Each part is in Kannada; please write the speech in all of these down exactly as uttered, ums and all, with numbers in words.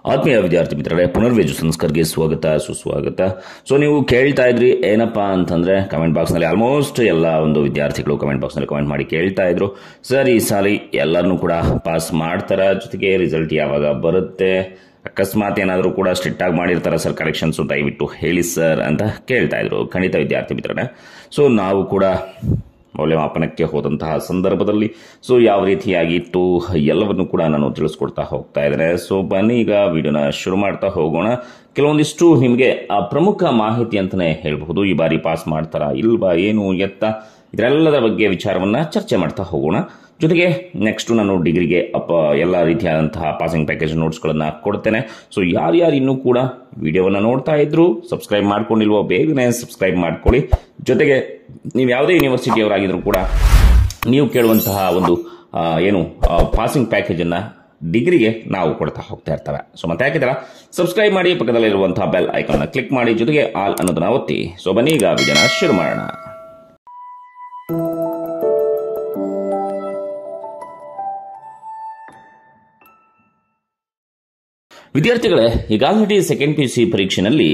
ಆತ್ಮೀಯ ವಿದ್ಯಾರ್ಥಿ ಮಿತ್ರರೇ, ಪುನರ್ವೇಜು ಸಂಸ್ಕರ್ಗೆ ಸ್ವಾಗತ ಸುಸ್ವಾಗತ. ಸೊ ನೀವು ಕೇಳ್ತಾ ಇದ್ರಿ ಏನಪ್ಪಾ ಅಂತಂದ್ರೆ ಕಮೆಂಟ್ ಬಾಕ್ಸ್ನಲ್ಲಿ ಆಲ್ಮೋಸ್ಟ್ ಎಲ್ಲ ಒಂದು ವಿದ್ಯಾರ್ಥಿಗಳು ಕಮೆಂಟ್ ಬಾಕ್ಸ್ನಲ್ಲಿ ಕಮೆಂಟ್ ಮಾಡಿ ಕೇಳ್ತಾ ಇದ್ರು, ಸರ್ ಈ ಸಾಲಿ ಎಲ್ಲರನ್ನೂ ಕೂಡ ಪಾಸ್ ಮಾಡ್ತಾರ, ಜೊತೆಗೆ ರಿಸಲ್ಟ್ ಯಾವಾಗ ಬರುತ್ತೆ, ಅಕಸ್ಮಾತ್ ಏನಾದರೂ ಕೂಡ ಸ್ಟ್ರಿಕ್ಟ್ ಆಗಿ ಮಾಡಿರ್ತಾರ ಸರ್ ಕರೆಕ್ಷನ್ಸು, ದಯವಿಟ್ಟು ಹೇಳಿ ಸರ್ ಅಂತ ಕೇಳ್ತಾ ಇದ್ರು. ಖಂಡಿತ ವಿದ್ಯಾರ್ಥಿ ಮಿತ್ರರೇ, ಸೊ ನಾವು ಕೂಡ ಮೌಲ್ಯಮಾಪನಕ್ಕೆ ಹೋದಂತಹ ಸಂದರ್ಭದಲ್ಲಿ ಸೊ ಯಾವ ರೀತಿಯಾಗಿತ್ತು ಎಲ್ಲವನ್ನು ಕೂಡ ನಾನು ತಿಳಿಸ್ಕೊಡ್ತಾ ಹೋಗ್ತಾ ಇದ್ದೇನೆ. ಸೊ ಬನ್ನಿ ಈಗ ವಿಡಿಯೋನ ಶುರು ಮಾಡ್ತಾ ಹೋಗೋಣ. ಕೆಲವೊಂದಿಷ್ಟು ನಿಮಗೆ ಆ ಪ್ರಮುಖ ಮಾಹಿತಿ ಅಂತಲೇ ಹೇಳಬಹುದು. ಈ ಬಾರಿ ಪಾಸ್ ಮಾಡ್ತಾರಾ ಇಲ್ವಾ, ಏನು ಎತ್ತ, ಇದರೆಲ್ಲದರ ಬಗ್ಗೆ ವಿಚಾರವನ್ನು ಚರ್ಚೆ ಮಾಡ್ತಾ ಹೋಗೋಣ. ಜೊತೆಗೆ ನೆಕ್ಸ್ಟ್ ನಾನು ಡಿಗ್ರಿಗೆ ಅಪ್ಪ ಎಲ್ಲ ರೀತಿಯಾದಂತಹ ಪಾಸಿಂಗ್ ಪ್ಯಾಕೇಜ್ ನೋಟ್ಸ್ಗಳನ್ನು ಕೊಡ್ತೇನೆ. ಸೊ ಯಾರ್ಯಾರು ಇನ್ನೂ ಕೂಡ ವಿಡಿಯೋವನ್ನು ನೋಡ್ತಾ ಇದ್ರು ಸಬ್ಸ್ಕ್ರೈಬ್ ಮಾಡ್ಕೊಂಡಿಲ್ವೋ ಬೇಗನೆ ಸಬ್ಸ್ಕ್ರೈಬ್ ಮಾಡ್ಕೊಳ್ಳಿ. ಜೊತೆಗೆ ನೀವು ಯಾವುದೇ ಯೂನಿವರ್ಸಿಟಿಯವರಾಗಿದ್ರು ಕೂಡ ನೀವು ಕೇಳುವಂತಹ ಒಂದು ಏನು ಪಾಸಿಂಗ್ ಪ್ಯಾಕೇಜನ್ನು ಡಿಗ್ರಿಗೆ ನಾವು ಕೊಡ್ತಾ ಹೋಗ್ತಾ ಇರ್ತೇವೆ. ಸೊ ಮತ್ತೆ ಯಾಕಿದಲ್ಲ ಸಬ್ಸ್ಕ್ರೈಬ್ ಮಾಡಿ, ಪಕ್ಕದಲ್ಲಿರುವಂತಹ ಬೆಲ್ ಐಕಾನ್ನ ಕ್ಲಿಕ್ ಮಾಡಿ, ಜೊತೆಗೆ ಆಲ್ ಅನ್ನೋದನ್ನ ಒತ್ತಿ. ಸೊ ಬನ್ನಿ ಈಗ ವಿಡಿಯೋನ ಶುರು ಮಾಡೋಣ. ವಿದ್ಯಾರ್ಥಿಗಳೇ, ಈಗ already second P U C ಪರೀಕ್ಷೆಯಲ್ಲಿ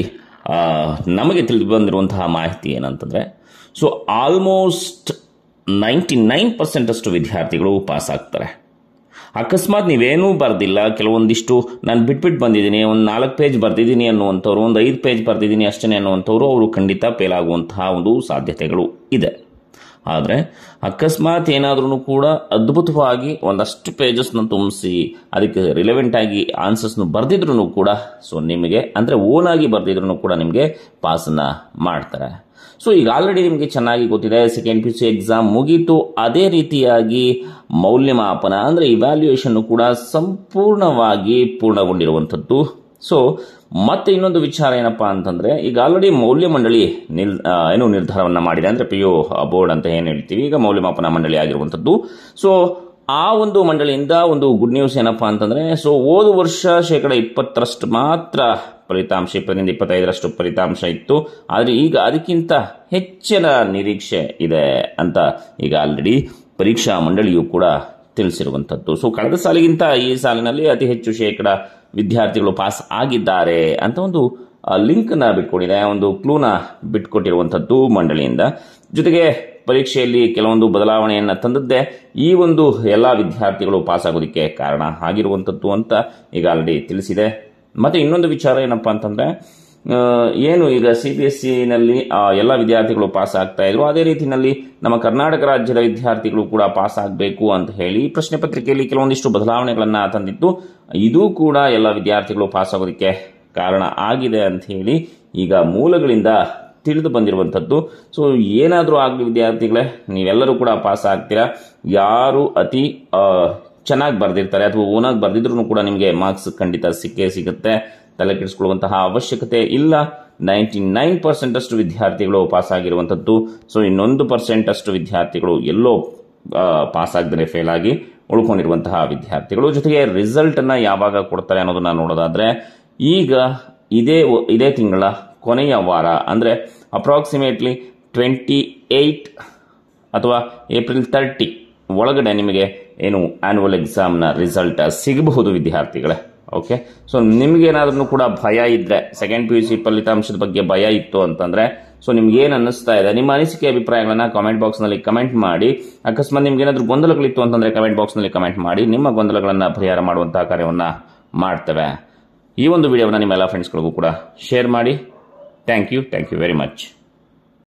ನಮಗೆ ತಿಳಿದು ಬಂದಿರುವಂತಹ ಮಾಹಿತಿ ಏನಂತಂದ್ರೆ, so almost ninety nine percent ಅಷ್ಟು ವಿದ್ಯಾರ್ಥಿಗಳು ಪಾಸ್ ಆಗ್ತಾರೆ. ಅಕಸ್ಮಾತ್ ನೀವೇನೂ ಬರೆದಿಲ್ಲ, ಕೆಲವೊಂದಿಷ್ಟು ನಾನು ಬಿಟ್ಬಿಟ್ಟು ಬಂದಿದ್ದೀನಿ, ಒಂದು ನಾಲ್ಕು ಪೇಜ್ ಬರೆದಿದ್ದೀನಿ ಅನ್ನುವಂಥವ್ರು, ಒಂದು ಐದು ಪೇಜ್ ಬರೆದಿದ್ದೀನಿ ಅಷ್ಟೇ ಅನ್ನುವಂಥವ್ರು ಅವರು ಖಂಡಿತ ಫೇಲ್ ಆಗುವಂತಹ ಒಂದು ಸಾಧ್ಯತೆಗಳು ಇದೆ. ಆದರೆ ಅಕಸ್ಮಾತ್ ಏನಾದ್ರೂ ಕೂಡ ಅದ್ಭುತವಾಗಿ ಒಂದಷ್ಟು ಪೇಜಸ್ನ ತುಂಬಿಸಿ ಅದಕ್ಕೆ ರಿಲೆವೆಂಟ್ ಆಗಿ ಆನ್ಸರ್ಸ್ನು ಬರೆದಿದ್ರು ಕೂಡ ಸೊ ನಿಮಗೆ ಅಂದರೆ ಓನಾಗಿ ಬರೆದಿದ್ರು ಕೂಡ ನಿಮಗೆ ಪಾಸನ್ನು ಮಾಡ್ತಾರೆ. ಸೊ ಈಗ ಆಲ್ರೆಡಿ ನಿಮಗೆ ಚೆನ್ನಾಗಿ ಗೊತ್ತಿದೆ, second P U C exam ಮುಗೀತು. ಅದೇ ರೀತಿಯಾಗಿ ಮೌಲ್ಯಮಾಪನ ಅಂದರೆ ಇವ್ಯಾಲ್ಯೂಯೇಷನ್ ಕೂಡ ಸಂಪೂರ್ಣವಾಗಿ ಪೂರ್ಣಗೊಂಡಿರುವಂಥದ್ದು. ಸೊ ಮತ್ತೆ ಇನ್ನೊಂದು ವಿಚಾರ ಏನಪ್ಪಾ ಅಂತಂದ್ರೆ, ಈಗ ಆಲ್ರೆಡಿ ಮೌಲ್ಯ ಮಂಡಳಿ ನಿಲ್ ಏನು ನಿರ್ಧಾರವನ್ನ ಮಾಡಿದೆ, ಅಂದ್ರೆ ಪಿ ಯು ಬೋರ್ಡ್ ಅಂತ ಏನ್ ಹೇಳ್ತೀವಿ, ಈಗ ಮೌಲ್ಯಮಾಪನ ಮಂಡಳಿ ಆಗಿರುವಂತದ್ದು. ಸೊ ಆ ಒಂದು ಮಂಡಳಿಯಿಂದ ಒಂದು ಗುಡ್ ನ್ಯೂಸ್ ಏನಪ್ಪಾ ಅಂತಂದ್ರೆ, ಸೊ ಹೋದ ವರ್ಷ ಶೇಕಡ ಇಪ್ಪತ್ತರಷ್ಟು ಮಾತ್ರ ಫಲಿತಾಂಶ, ಇಪ್ಪತ್ತರಿಂದ ಇಪ್ಪತ್ತೈದರಷ್ಟು ಫಲಿತಾಂಶ ಇತ್ತು. ಆದ್ರೆ ಈಗ ಅದಕ್ಕಿಂತ ಹೆಚ್ಚಿನ ನಿರೀಕ್ಷೆ ಇದೆ ಅಂತ ಈಗ ಆಲ್ರೆಡಿ ಪರೀಕ್ಷಾ ಮಂಡಳಿಯು ಕೂಡ ತಿಳಿಸಿರುವಂತದ್ದು. ಸೊ ಕಳೆದ ಸಾಲಿಗಿಂತ ಈ ಸಾಲಿನಲ್ಲಿ ಅತಿ ಹೆಚ್ಚು ಶೇಕಡ ವಿದ್ಯಾರ್ಥಿಗಳು ಪಾಸ್ ಆಗಿದ್ದಾರೆ ಅಂತ ಒಂದು ಲಿಂಕ್ ನ ಬಿಟ್ಕೊಟ್ಟಿದೆ, ಒಂದು ಕ್ಲೂನ ಬಿಟ್ಕೊಟ್ಟಿರುವಂತದ್ದು ಮಂಡಳಿಯಿಂದ. ಜೊತೆಗೆ ಪರೀಕ್ಷೆಯಲ್ಲಿ ಕೆಲವೊಂದು ಬದಲಾವಣೆಯನ್ನ ತಂದದ್ದೇ ಈ ಒಂದು ಎಲ್ಲಾ ವಿದ್ಯಾರ್ಥಿಗಳು ಪಾಸ್ ಆಗೋದಕ್ಕೆ ಕಾರಣ ಆಗಿರುವಂತದ್ದು ಅಂತ ಈಗ ಆಲ್ರೆಡಿ ತಿಳಿಸಿದೆ. ಮತ್ತೆ ಇನ್ನೊಂದು ವಿಚಾರ ಏನಪ್ಪಾ ಅಂತಂದ್ರೆ, ಏನು ಈಗ ಸಿ ಬಿ ಎಸ್ ಸಿನಲ್ಲಿ ಎಲ್ಲ ವಿದ್ಯಾರ್ಥಿಗಳು ಪಾಸ್ ಆಗ್ತಾ ಇದ್ರು, ಅದೇ ರೀತಿಯಲ್ಲಿ ನಮ್ಮ ಕರ್ನಾಟಕ ರಾಜ್ಯದ ವಿದ್ಯಾರ್ಥಿಗಳು ಕೂಡ ಪಾಸ್ ಆಗಬೇಕು ಅಂತ ಹೇಳಿ ಪ್ರಶ್ನೆ ಪತ್ರಿಕೆಯಲ್ಲಿ ಕೆಲವೊಂದಿಷ್ಟು ಬದಲಾವಣೆಗಳನ್ನ ತಂದಿತ್ತು. ಇದು ಕೂಡ ಎಲ್ಲ ವಿದ್ಯಾರ್ಥಿಗಳು ಪಾಸ್ ಆಗೋದಕ್ಕೆ ಕಾರಣ ಆಗಿದೆ ಅಂತ ಹೇಳಿ ಈಗ ಮೂಲಗಳಿಂದ ತಿಳಿದು ಬಂದಿರುವಂತದ್ದು. ಸೊ ಏನಾದರೂ ಆಗಲಿ ವಿದ್ಯಾರ್ಥಿಗಳೇ, ನೀವೆಲ್ಲರೂ ಕೂಡ ಪಾಸ್ ಆಗ್ತೀರಾ. ಯಾರು ಅತಿ ಚೆನ್ನಾಗಿ ಬರೆದಿರ್ತಾರೆ ಅಥವಾ ಓನಾಗಿ ಬರೆದಿದ್ರು ಕೂಡ ನಿಮಗೆ ಮಾರ್ಕ್ಸ್ ಖಂಡಿತ ಸಿಕ್ಕೇ ಸಿಗುತ್ತೆ, ತಲೆ ಕೆಡಿಸ್ಕೊಳ್ಳುವಂತಹ ಅವಶ್ಯಕತೆ ಇಲ್ಲ. ನೈಂಟಿ ನೈನ್ ಪರ್ಸೆಂಟ್ ಅಷ್ಟು ವಿದ್ಯಾರ್ಥಿಗಳು ಪಾಸ್ ಆಗಿರುವಂತದ್ದು. ಸೊ ಇನ್ನೊಂದು ಪರ್ಸೆಂಟ್ ಅಷ್ಟು ವಿದ್ಯಾರ್ಥಿಗಳು ಎಲ್ಲೋ ಪಾಸ್ ಆಗದೇ ಫೇಲ್ ಆಗಿ ಉಳ್ಕೊಂಡಿರುವಂತಹ ವಿದ್ಯಾರ್ಥಿಗಳು. ಜೊತೆಗೆ ರಿಸಲ್ಟ್ ಅನ್ನ ಯಾವಾಗ ಕೊಡ್ತಾರೆ ಅನ್ನೋದನ್ನ ನೋಡೋದಾದ್ರೆ, ಈಗ ಇದೇ ಇದೇ ತಿಂಗಳ ಕೊನೆಯ ವಾರ ಅಂದ್ರೆ ಅಪ್ರಾಕ್ಸಿಮೇಟ್ಲಿ ಟ್ವೆಂಟಿ ಏಟ್ ಅಥವಾ ಏಪ್ರಿಲ್ ತರ್ಟಿ ಒಳಗಡೆ ನಿಮಗೆ ಏನು ಆನ್ಯುವಲ್ ಎಕ್ಸಾಮ್ನ ರಿಸಲ್ಟ್ ಸಿಗಬಹುದು ವಿದ್ಯಾರ್ಥಿಗಳೇ. ಓಕೆ, ಸೊ ನಿಮ್ಗೇನಾದ್ರೂ ಕೂಡ ಭಯ ಇದ್ರೆ, ಸೆಕೆಂಡ್ ಪಿ ಯು ಸಿ ಫಲಿತಾಂಶದ ಬಗ್ಗೆ ಭಯ ಇತ್ತು ಅಂತಂದ್ರೆ, ಸೊ ನಿಮ್ಗೆ ಏನ್ ಅನ್ನಿಸ್ತಾ ಇದೆ, ನಿಮ್ಮ ಅನಿಸಿಕೆ ಅಭಿಪ್ರಾಯಗಳನ್ನ ಕಾಮೆಂಟ್ ಬಾಕ್ಸ್ ನಲ್ಲಿ ಕಮೆಂಟ್ ಮಾಡಿ. ಅಕಸ್ಮಾತ್ ನಿಮ್ಗೆ ಏನಾದ್ರೂ ಗೊಂದಲಗಳಿತ್ತು ಅಂತಂದ್ರೆ ಕಮೆಂಟ್ ಬಾಕ್ಸ್ ನಲ್ಲಿ ಕಮೆಂಟ್ ಮಾಡಿ, ನಿಮ್ಮ ಗೊಂದಲಗಳನ್ನ ಪರಿಹಾರ ಮಾಡುವಂತಹ ಕಾರ್ಯವನ್ನ ಮಾಡ್ತೇವೆ. ಈ ಒಂದು ವಿಡಿಯೋವನ್ನ ನಿಮ್ಮ ಎಲ್ಲ ಫ್ರೆಂಡ್ಸ್ಗಳಿಗೂ ಕೂಡ ಶೇರ್ ಮಾಡಿ. Thank you thank you very much.